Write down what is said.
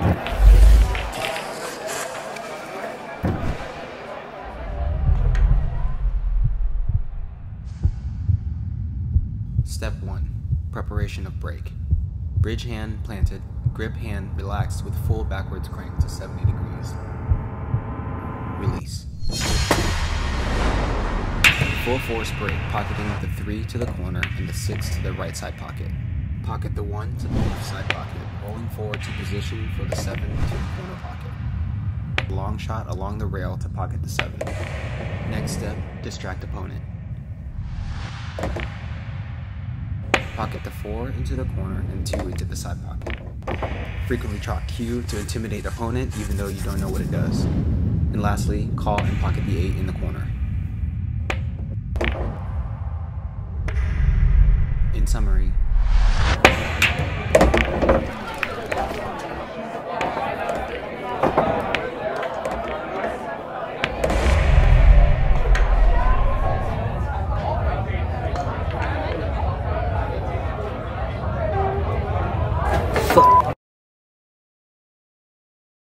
Step 1. Preparation of break. Bridge hand planted, grip hand relaxed with full backwards crank to 70 degrees. Release. Full force break, pocketing the 3 to the corner and the 6 to the right side pocket. Pocket the 1 to the left side pocket, rolling forward to position for the 7 to the corner pocket. Long shot along the rail to pocket the 7. Next step, distract opponent. Pocket the 4 into the corner and 2 into the side pocket. Frequently chalk Q to intimidate opponent even though you don't know what it does. And lastly, call and pocket the 8 in the corner. In summary,